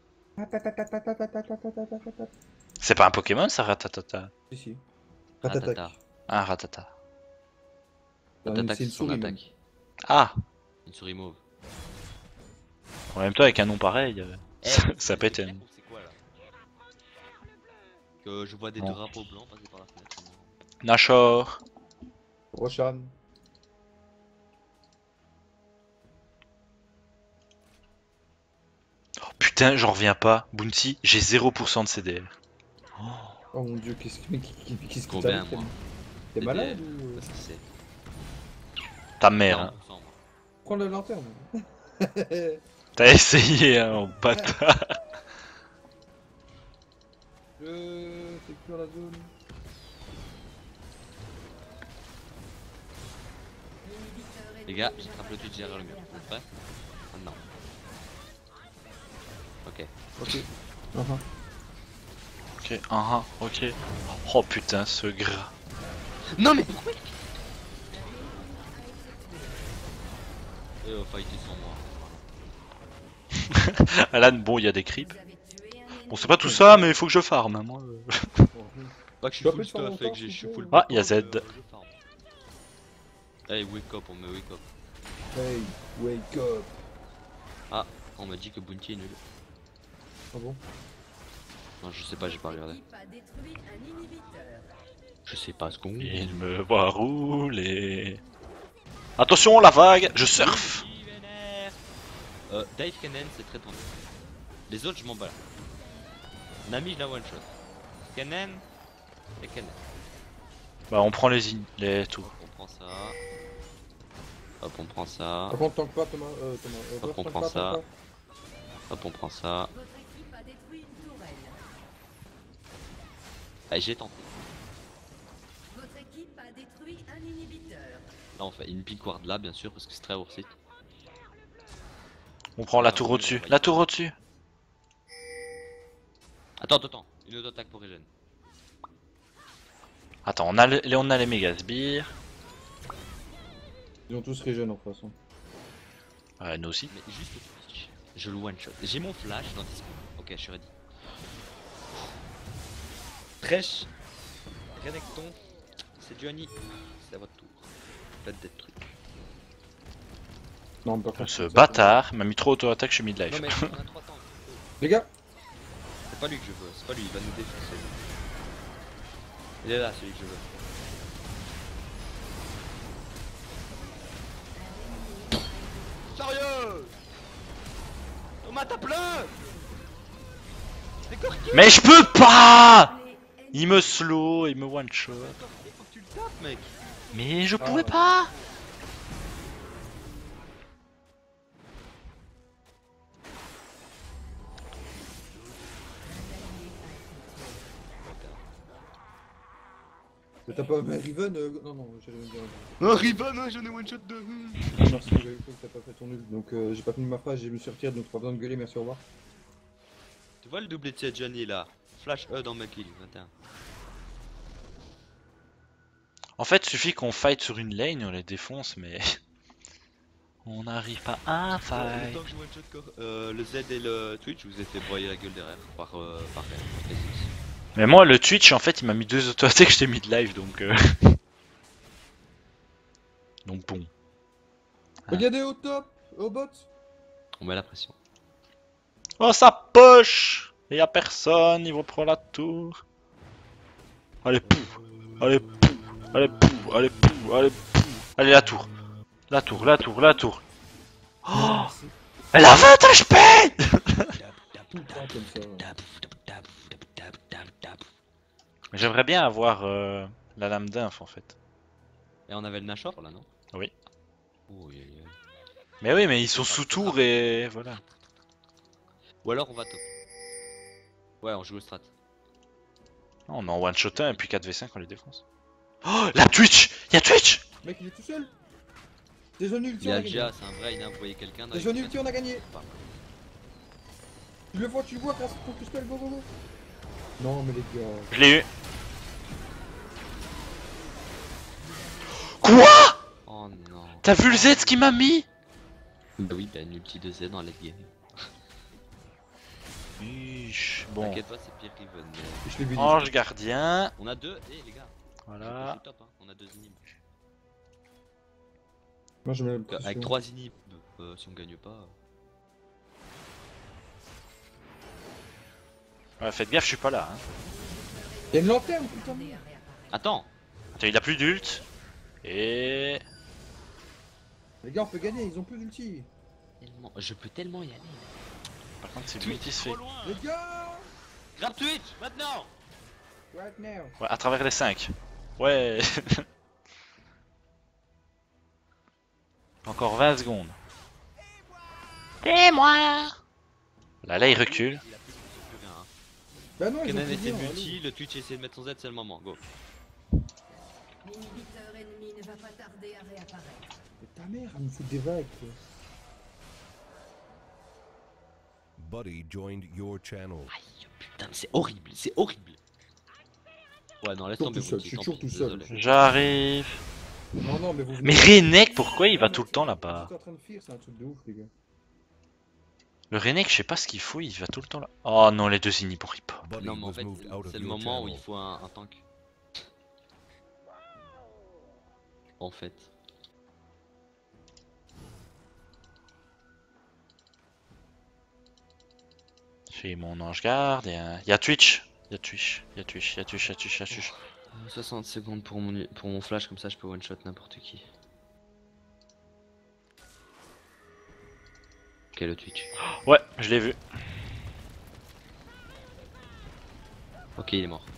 C'est pas un Pokémon ça, Ratatata? Si, si. Ratata. Ah, Ratata. Ratata, C'est c'est une son souris. même. attaque. Ah, Une souris mauve. en même temps avec un nom pareil, euh, Eh, ça, c'est ça des pète. clairs ou c'est quoi là? Que je vois des Non. drapeaux blancs passer par la fenêtre. Nashor. Roshan. Oh, putain, j'en reviens pas. Bounty, j'ai zéro pour cent de C D R. Oh mon dieu, qu'est-ce que qu'est-ce qu'est-ce que Combien, t'as moi? T'es D D R, malade ou... Parce que c'est. Ta mère, hein. quarante pour cent, moi. Prends la lanterne. T'as essayé, hein, en bâtard. Je sécure la zone. L'inhibiteur est Les gars, déjà j'attrape le Twitch derrière le mur. Vous êtes prêts? Maintenant. Ok. Ok. Uh-huh. Ok, ah, ah, ok. Oh putain, ce gras. Non mais pourquoi il... Et on fight sans moi. Alan, bon, il y a des creeps. Vous avez tué un Bon, c'est ennemi. pas tout ça, mais il faut que je farm. Hein, moi. euh. Pas que je Tu suis vas full plus faire stuff longtemps, et que je s'il suis te full plaît Ah, il y a backup, Z. euh, je farm. Hey, wake up, on me wake up. Hey, wake up. Ah, on m'a dit que Bounty est nul. Ah bon? Non, je sais pas, j'ai pas regardé. L'équipe a détruit un inhibiteur. Je sais pas ce qu'on... Il me voit rouler. Attention, la vague, je surfe. Euh, Dave Kennen, c'est très tendu. Les autres, je m'en bats là. Nami, je la one shot. Kennen et Kennen. Bah, on prend les in, les tout. Hop, on prend ça. Hop, on prend ça. Par contre, tank pas Thomas. Euh, Thomas. Euh, Hop, Roche, on tank prend pas, ça. tank Hop, on prend ça. Votre équipe a détruit une tourelle. Allez, j'ai tenté. Votre équipe a détruit un inhibiteur. Là, on fait une pick ward là, bien sûr, parce que c'est très worth it. On prend la tour au-dessus. La tour au-dessus. Attends, attends, attends. Une autre attaque pour Regen. Attends, on a, le- les, on a les méga sbires. pas. Ils ont tous regen en face. Hein. Ouais, nous aussi. Mais juste au Twitch, je le one shot. J'ai mon flash dans dix secondes. Ok, je suis ready. Trèche. Renekton. C'est Johnny. C'est à votre tour. Faites des trucs. Non, par contre. Ce c'est ça. bâtard m'a mis trop auto-attaque, je suis mid-life. Non mais on a trois temps. Les gars, C'est pas lui que je veux, c'est pas lui, il va nous défoncer. Il est là, celui que je veux. Sérieux Thomas, tape-le. C'est corki. Mais je peux pas. Il me slow, il me one shot. Il faut que tu le tapes, mec. Mais je pouvais Ah. pas. mais t'as pas. Mais Riven. Euh... Non, non, j'allais me dire. Un Riven, hein, j'en ai one shot de. Non, merci, j'avais cru que t'as pas fait ton nul. Donc euh, j'ai pas fini ma phrase, j'ai me suis retiré, donc pas besoin de gueuler, merci, au revoir. Tu vois le doublé de cette Johnny là. Flash E dans ma kill, vingt et un. En fait, suffit qu'on fight sur une lane, on les défonce, mais on n'arrive pas à Le fight. temps que je one shot cor- euh, le Z et le Twitch, je vous ai fait broyer la gueule derrière par euh, par R. Mais moi, le Twitch, en fait, il m'a mis deux auto-attaques, j'étais mid-life, donc... Euh... donc bon. Ah. Regardez au top, au bot. On met la pression. Oh, sa poche. Il y a personne, il va prendre la tour. Allez, pouf. Allez, pouf. Allez, pouf. Allez, pouf. Allez, pouf. Allez, la tour. La tour, la tour, la tour. Oh, elle a vingt H P. Tout le temps comme ça. Mais j'aimerais bien avoir euh, la lame d'inf, en fait. Et on avait le Nashor là, non? Oui. Oh, yeah, yeah. Mais oui, mais ils sont sous tour et voilà. Ou alors on va top. Ouais, on joue au strat. Non, on est en one shot un et puis quatre v cinq on les défonce. Oh, la Twitch. Y'a Twitch. Mec, il est tout seul. Des zones Il ulti, y on a a gagné. déjà, c'est un vrai, il a envoyé quelqu'un dans Des les zones fenêtres. ulti, on a gagné. Pas. Tu le vois, tu le vois grâce à ton spell, go go go. Non, mais les gars. Je l'ai eu. Quoi? Oh non. T'as vu le Z ce qu'il m'a mis? Bah oui, bah une ulti de Z dans late game. Ish, bon. T'inquiète pas, c'est pire Riven. Mais... Je l'ai vu. Ange gardien. On a deux, eh les gars. Voilà. C'est top, hein. On a deux inhibs. Moi, je mets la Donc, avec pression. trois inhibs, euh, si on gagne pas. Ouais, faites gaffe, je suis pas là. Hein. Il y a une lanterne, putain. Attends. Attends, il a plus d'ult. Et... Les gars, on peut gagner, ils ont plus d'ulti. Tellement... Je peux tellement y aller. Par contre, c'est l'ulti se fait. loin. Les gars. Grab Twitch, maintenant. Right now. Ouais, à travers les cinq. Ouais. Encore vingt secondes. Et moi. Là, là, il recule. Il a plus de plus rien. Hein. Bah non, ils ont Kenan plus essaie bien, multi, le Twitch essaie de mettre son Z, c'est le moment. Go. L'inhibiteur ennemi ne va pas tarder à réapparaître. Mais ta mère, elle me fout des vagues. Quoi. Buddy joined your channel. Aïe, putain, mais c'est horrible, c'est horrible. Ouais, non, laisse Toujours tomber. tout seul, Bounty, je suis tant toujours pis, tout seul. désolé. J'arrive. Non, non, mais vous. Mais Renek, pourquoi il va tout le temps là-bas? Vous êtes en train de fuir, c'est un truc de ouf, les gars. Le Renek, je sais pas ce qu'il faut, il va tout le temps là. Oh non, les deux inhibs, on rit pas. Non, mais en fait, c'est le moment où il faut un, un tank. En fait. J'ai mon ange garde, et un... y a Twitch. Y a Twitch, y a Twitch, y a Twitch, y a Twitch, y a Twitch. Euh, soixante secondes pour mon, pour mon flash, comme ça je peux one shot n'importe qui. Ok, le Twitch. Ouais, je l'ai vu. Ok, il est mort.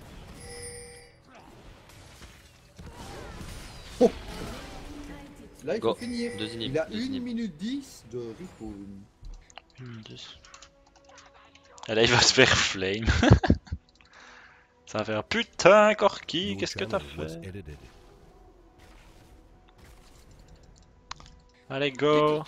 Là, il Go. faut finir. Deux inhibs, Il a deux une inhibs. minute dix de respawn. Et là, il va se faire flame. Ça va faire putain, Corki, qu'est-ce que t'as fait? Allez, go!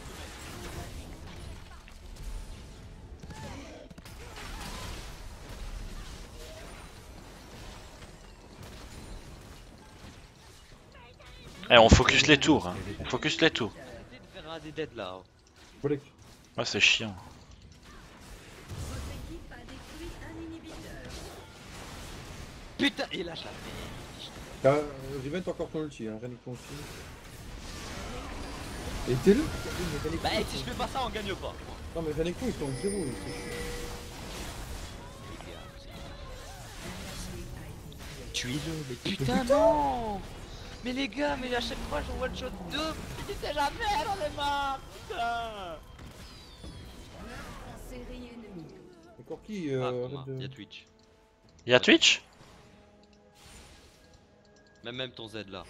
Eh, on focus les tours, hein. On focus les tours. Arrêtez de faire un des dead là. Voilà. Ouais, c'est chiant. Votre équipe a détruit un inhibiteur. Putain, il lâche la T'as euh, Riven, t'as encore ton ulti, hein, rien que ton ulti. Et t'es le Bah, si je fais pas ça, on gagne pas. Non, mais Renekton, ils sont zéro. Ils sont... Tuez-le, mais putain, non! Mais les gars, mais à chaque fois je one shot deux, putain jamais dans les mains, putain! Série ennemie. Et Corki, euh, Ah, arrête Thomas, de... y'a Twitch. Y a Twitch? Même même ton Z là.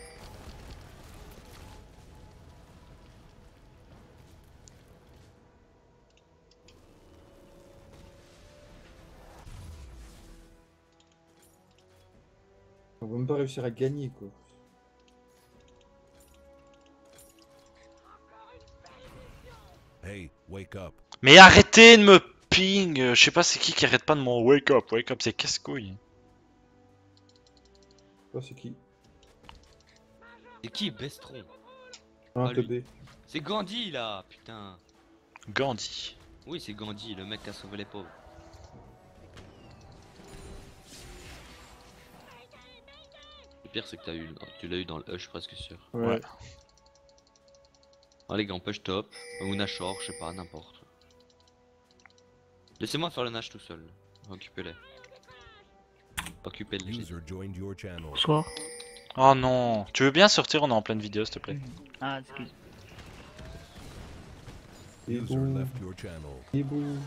On va même pas réussir à gagner, quoi. Hey, wake up. Mais arrêtez de me ping! Je sais pas c'est qui qui arrête pas de mon wake up, wake up, c'est casse-couille. Toi, c'est qui? C'est qui Bestron? Un Ah, lui. teubé. C'est Gandhi là, putain. Gandhi. Oui, c'est Gandhi, le mec qui a sauvé les pauvres. Le pire, c'est que t'as eu, tu l'as eu dans le hush, presque sûr. Ouais. Ouais. Ah, les gars, on push top, ou Nashor, je sais pas, n'importe. Laissez-moi faire le Nash tout seul. Occupez-les. Occupez-les. j'ai dit. User joined your channel. Bonsoir. Oh non. Tu veux bien sortir, on est en pleine vidéo s'il te plaît. Ah, excuse. Et User boum. left your channel. Et boum.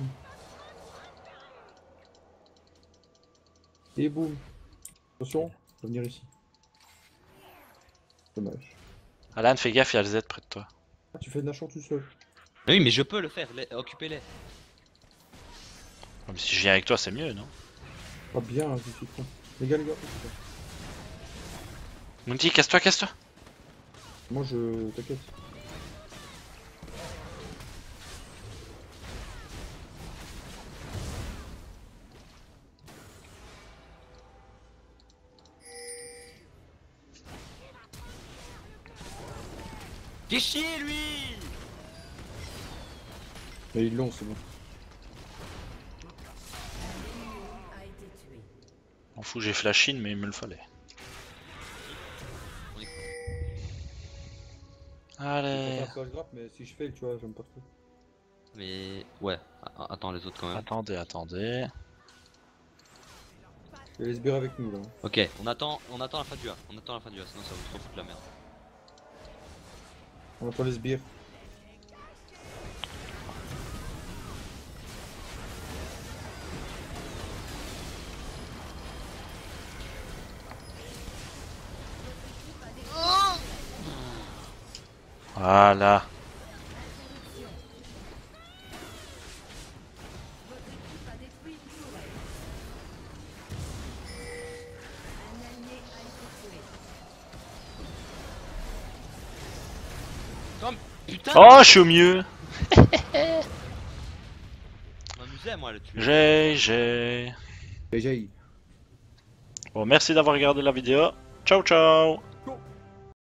Et boum. Attention, faut venir ici. Dommage. Alan, fais gaffe, il y a le Z près de toi. Ah, tu fais de Nashor tout seul. Ah oui, mais je peux le faire, les- occupez-les. Comme si je viens avec toi, c'est mieux, non? Ah, bien, je suis con. Les gars, les gars. Mounty, casse-toi, casse-toi. Moi, je. T'inquiète. Qu'est chier lui! Mais ils l'ont, c'est bon. A été tué. On fout, j'ai flash in, mais il me le fallait. Allez. C'est pas grave, mais si je fais, tu vois, j'aime pas trop. Mais ouais, a- attends les autres quand même. Attendez, attendez. Je vais les sbires avec nous là. Ok, on attend, on attend la fin du A, on attend la fin du A, sinon ça va trop foutre la merde. On entend les sbires. Voilà. Votre équipe a détruit une tourelle. Un allié a été tué. Comme putain! Oh, je suis au mieux. Je m'amusais moi à le tuer. J'ai, j'ai. Déjà, il. Bon, merci d'avoir regardé la vidéo. Ciao, ciao.